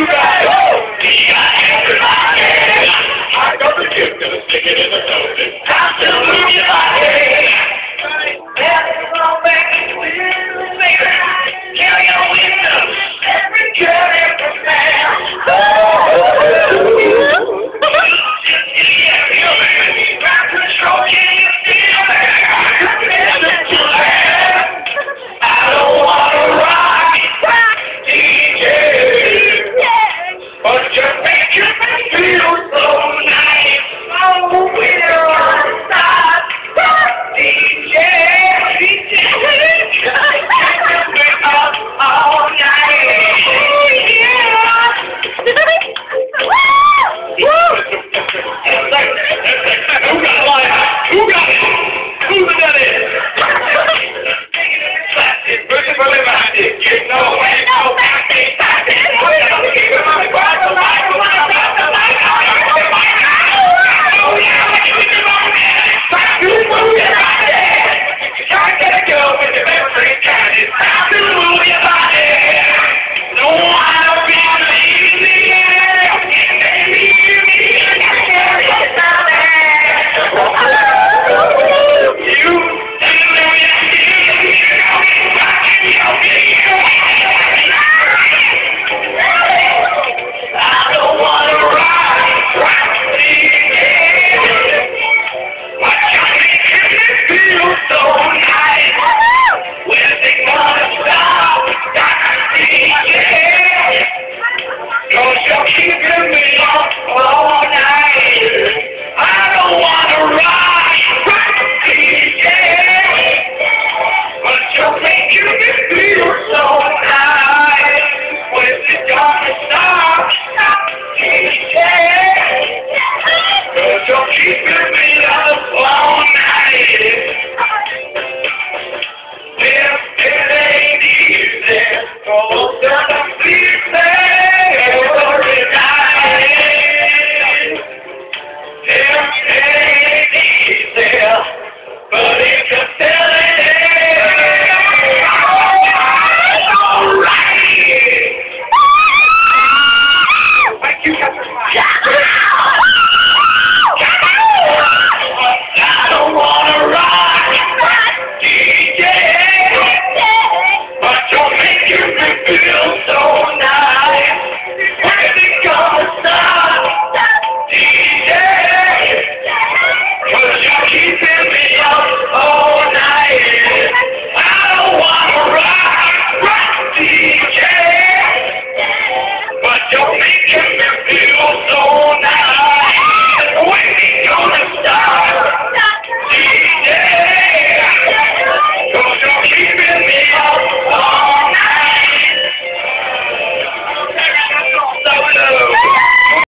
You got it. We got everybody. I got the gift, gonna stick it in the nose. Time to move your body. Let's go back to the baby. Kill your windows. Every girl, every man. Ground control, can you feel it? I don't wanna rock DJ, but just make you feel so nice. Oh, we're on stop DJ, make up all night. Who got a line? Who got it? Who got it? You know it, no back, back, keep it on the ground, the light, the light, the light, the light, the light, can't get a girl with the memory card. It's time to move your body. Don't wanna be lazy. Baby, you carry yourself. I don't wanna ride but you make me feel so nice. When they gonna stop? DJ, 'cause you're keeping me up all night. I don't wanna ride DJ, but you're making me feel so nice. When they gonna stop? DJ, 'cause you're keeping me up all night. Well, it ain't easy, 'cause I'm sleeping every night. It ain't easy, but if you're telling it, alright. Thank you, I don't wanna rock DJ, but you're making me feel so nice.